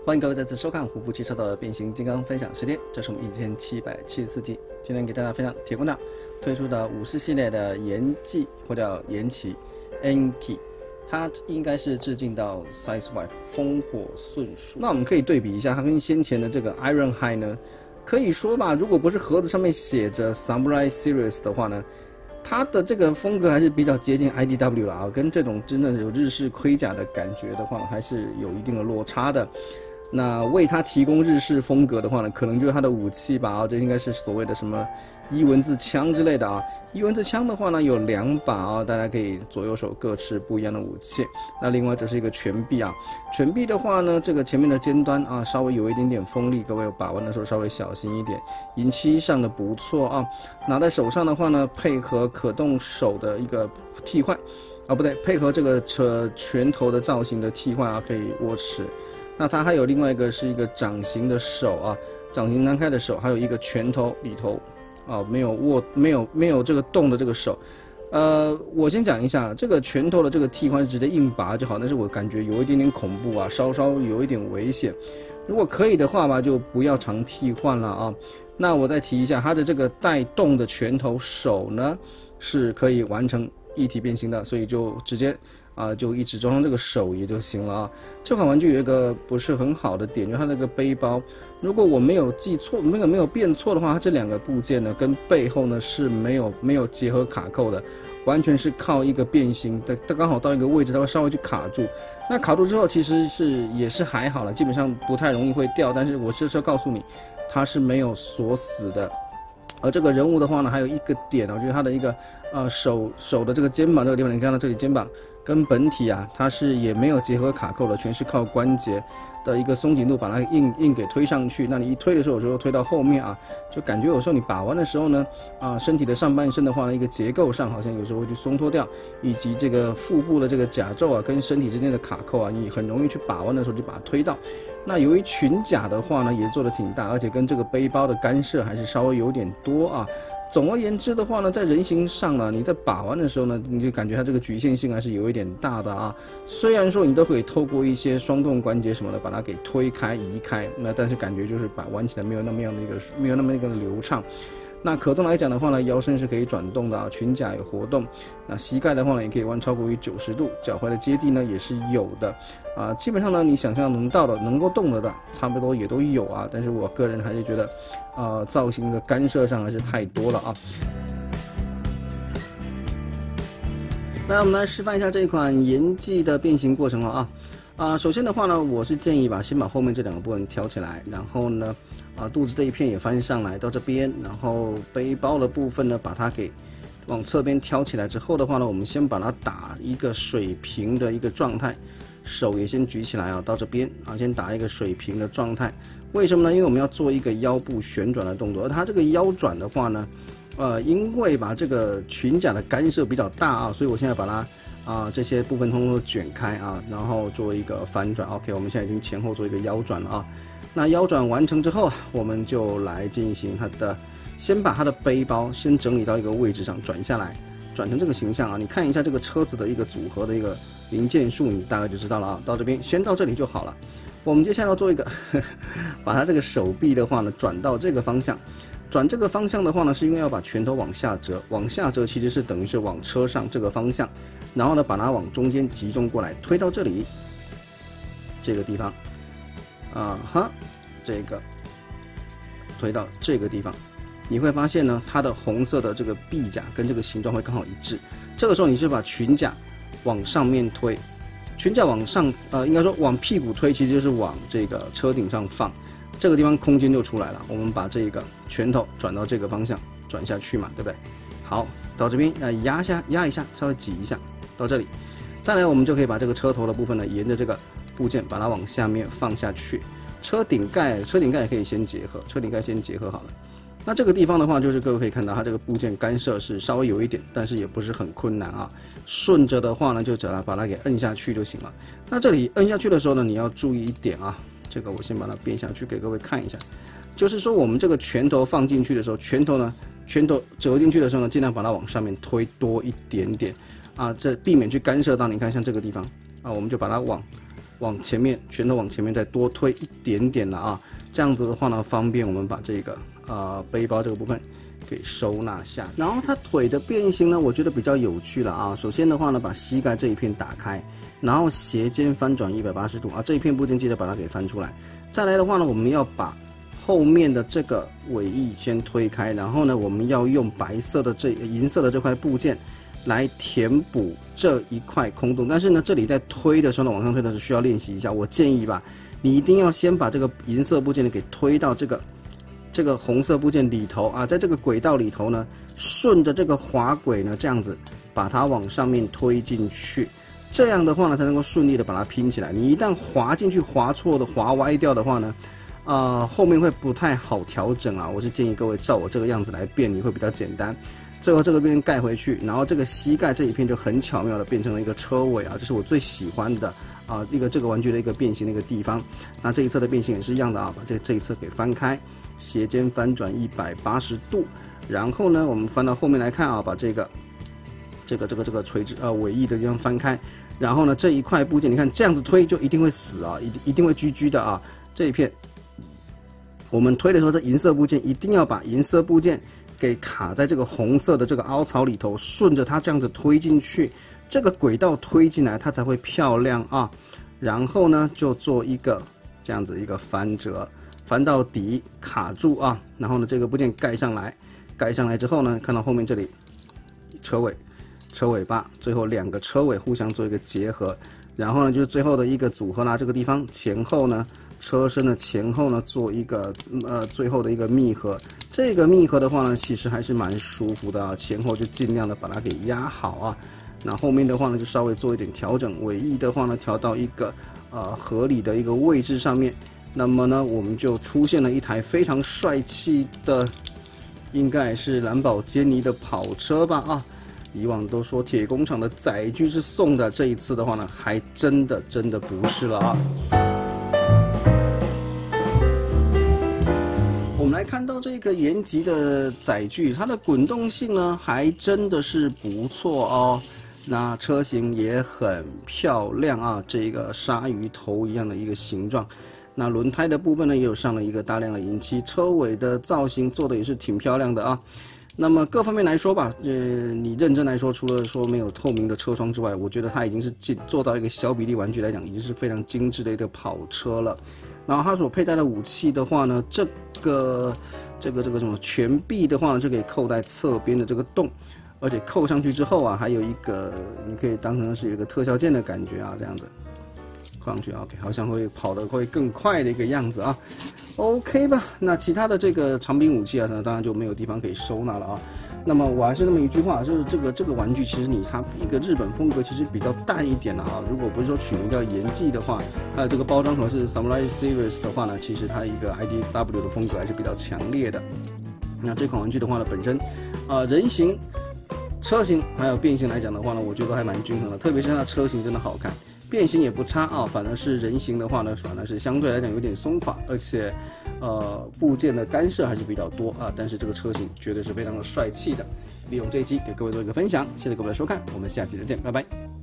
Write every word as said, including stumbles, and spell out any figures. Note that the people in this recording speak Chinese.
欢迎各位再次收看虎扑汽车的变形金刚分享时间，这是我们一千七百七十四集。今天给大家分享铁工厂推出的五十系列的延纪或叫延期 Enki， 它应该是致敬到 Sideswipe 风火顺数。那我们可以对比一下它跟先前的这个 Ironhide 呢，可以说吧，如果不是盒子上面写着 Samurai Series 的话呢，它的这个风格还是比较接近 I D W 啦，跟这种真正有日式盔甲的感觉的话，还是有一定的落差的。那为它提供日式风格的话呢，可能就是它的武器吧，啊，这应该是所谓的什么伊文字枪之类的啊。伊文字枪的话呢，有两把啊，大家可以左右手各持不一样的武器。那另外这是一个拳臂啊，拳臂的话呢，这个前面的尖端啊，稍微有一点点锋利，各位把玩的时候稍微小心一点。银漆上的不错啊，拿在手上的话呢，配合可动手的一个替换，啊不对，配合这个车拳头的造型的替换啊，可以握持。那它还有另外一个是一个掌形的手啊，掌形摊开的手，还有一个拳头里头啊没有握没有没有这个动的这个手。呃，我先讲一下这个拳头的这个替换直接硬拔就好，但是我感觉有一点点恐怖啊，稍稍有一点危险。如果可以的话吧，就不要常替换了啊。那我再提一下，它的这个带动的拳头手呢是可以完成一体变形的，所以就直接。啊，就一直装上这个手也就行了啊。这款玩具有一个不是很好的点，就是它那个背包，如果我没有记错，没有没有变错的话，它这两个部件呢跟背后呢是没有没有结合卡扣的，完全是靠一个变形的，它刚好到一个位置，它会稍微去卡住。那卡住之后，其实是也是还好了，基本上不太容易会掉。但是我就是要告诉你，它是没有锁死的。而这个人物的话呢，还有一个点哦，就是它的一个呃手手的这个肩膀这个地方，你看到这里肩膀跟本体啊，它是也没有结合卡扣的，全是靠关节的一个松紧度把它硬硬给推上去。那你一推的时候，有时候推到后面啊，就感觉有时候你把玩的时候呢，啊身体的上半身的话呢，一个结构上好像有时候会去松脱掉，以及这个腹部的这个甲胄啊跟身体之间的卡扣啊，你很容易去把玩的时候就把它推到。那由于裙甲的话呢，也做得挺大，而且跟这个背包的干涉还是稍微有点多啊。总而言之的话呢，在人形上呢，你在把玩的时候呢，你就感觉它这个局限性还是有一点大的啊。虽然说你都可以透过一些双动关节什么的把它给推开移开，那但是感觉就是把玩起来没有那么样的一个没有那么一个流畅。那可动来讲的话呢，腰身是可以转动的啊，裙甲有活动。那膝盖的话呢，也可以弯超过于九十度，脚踝的接地呢也是有的啊。基本上呢，你想象能到的、能够动了的，差不多也都有啊。但是我个人还是觉得，呃，造型的干涉上还是太多了啊。那我们来示范一下这款延纪的变形过程了啊。啊，首先的话呢，我是建议吧，先把后面这两个部分挑起来，然后呢。啊，肚子这一片也翻上来到这边，然后背包的部分呢，把它给往侧边挑起来之后的话呢，我们先把它打一个水平的一个状态，手也先举起来啊，到这边啊，先打一个水平的状态。为什么呢？因为我们要做一个腰部旋转的动作，而它这个腰转的话呢，呃，因为把这个裙甲的干涉比较大啊，所以我现在把它啊、呃、这些部分通通都卷开啊，然后做一个翻转。OK， 我们现在已经前后做一个腰转了啊。那腰转完成之后，我们就来进行它的，先把它的背包先整理到一个位置上，转下来，转成这个形象啊。你看一下这个车子的一个组合的一个零件数，你大概就知道了啊。到这边先到这里就好了。我们接下来要做一个，呵呵把它这个手臂的话呢转到这个方向，转这个方向的话呢，是因为要把拳头往下折，往下折其实是等于是往车上这个方向，然后呢把它往中间集中过来，推到这里，这个地方。啊哈，这个推到这个地方，你会发现呢，它的红色的这个臂甲跟这个形状会刚好一致。这个时候你是把裙甲往上面推，裙甲往上，呃，应该说往屁股推，其实就是往这个车顶上放，这个地方空间就出来了。我们把这个拳头转到这个方向，转下去嘛，对不对？好，到这边呃压下压一下，稍微挤一下，到这里，再来我们就可以把这个车头的部分呢，沿着这个部件把它往下面放下去，车顶盖车顶盖也可以先结合，车顶盖先结合好了。那这个地方的话，就是各位可以看到，它这个部件干涉是稍微有一点，但是也不是很困难啊。顺着的话呢，就只要把它给摁下去就行了。那这里摁下去的时候呢，你要注意一点啊，这个我先把它变下去给各位看一下，就是说我们这个拳头放进去的时候，拳头呢，拳头折进去的时候呢，尽量把它往上面推多一点点啊，这避免去干涉到。你看像这个地方啊，我们就把它往。 往前面，拳头往前面再多推一点点了啊，这样子的话呢，方便我们把这个呃背包这个部分给收纳下。然后它腿的变形呢，我觉得比较有趣了啊。首先的话呢，把膝盖这一片打开，然后斜肩翻转一百八十度啊，这一片部件记得把它给翻出来。再来的话呢，我们要把后面的这个尾翼先推开，然后呢，我们要用白色的这银色的这块部件来填补这一块空洞。但是呢，这里在推的时候呢，往上推的是需要练习一下。我建议吧，你一定要先把这个银色部件呢给推到这个这个红色部件里头啊，在这个轨道里头呢，顺着这个滑轨呢，这样子把它往上面推进去。这样的话呢，才能够顺利的把它拼起来。你一旦滑进去、滑错的、滑歪掉的话呢，呃，后面会不太好调整啊。我是建议各位照我这个样子来变，你会比较简单。最后这个边盖回去，然后这个膝盖这一片就很巧妙的变成了一个车尾啊，这是我最喜欢的啊、呃、一个这个玩具的一个变形的一个地方。那这一侧的变形也是一样的啊，把这这一侧给翻开，斜肩翻转一百八十度，然后呢，我们翻到后面来看啊，把这个这个这个这个垂直呃尾翼的地方翻开。然后呢，这一块部件，你看这样子推就一定会死啊，一定一定会居居的啊。这一片，我们推的时候，这银色部件一定要把银色部件给卡在这个红色的这个凹槽里头，顺着它这样子推进去，这个轨道推进来，它才会漂亮啊。然后呢，就做一个这样子一个翻折，翻到底卡住啊。然后呢，这个部件盖上来，盖上来之后呢，看到后面这里车尾。车尾巴，最后两个车尾互相做一个结合，然后呢就是最后的一个组合啦。这个地方前后呢，车身的前后呢做一个呃最后的一个密合。这个密合的话呢，其实还是蛮舒服的啊。前后就尽量的把它给压好啊。那后面的话呢，就稍微做一点调整，尾翼的话呢调到一个呃合理的一个位置上面。那么呢，我们就出现了一台非常帅气的，应该是兰博基尼的跑车吧啊。以往都说铁工厂的载具是送的，这一次的话呢，还真的真的不是了啊。我们来看到这个延吉的载具，它的滚动性呢，还真的是不错哦。那车型也很漂亮啊，这个鲨鱼头一样的一个形状。那轮胎的部分呢，也有上了一个大量的银漆，车尾的造型做的也是挺漂亮的啊。那么各方面来说吧，呃，你认真来说，除了说没有透明的车窗之外，我觉得它已经是进做到一个小比例玩具来讲，已经是非常精致的一个跑车了。然后它所佩戴的武器的话呢，这个这个这个什么全臂的话呢，就可以扣在侧边的这个洞，而且扣上去之后啊，还有一个你可以当成是一个特效键的感觉啊，这样子。上去 ，OK， 好像会跑得会更快的一个样子啊 ，OK 吧？那其他的这个长柄武器啊，当然就没有地方可以收纳了啊。那么我还是那么一句话，就是这个这个玩具，其实你它一个日本风格其实比较淡一点的啊。如果不是说取名叫延纪的话，还有这个包装盒是 Samurai Series 的话呢，其实它一个 I D W 的风格还是比较强烈的。那这款玩具的话呢，本身啊、呃、人形、车型还有变形来讲的话呢，我觉得还蛮均衡的，特别是它的车型真的好看。变形也不差啊，反而是人形的话呢，反而是相对来讲有点松垮，而且，呃，部件的干涉还是比较多啊。但是这个车型绝对是非常的帅气的。利用这一期给各位做一个分享，谢谢各位的收看，我们下期再见，拜拜。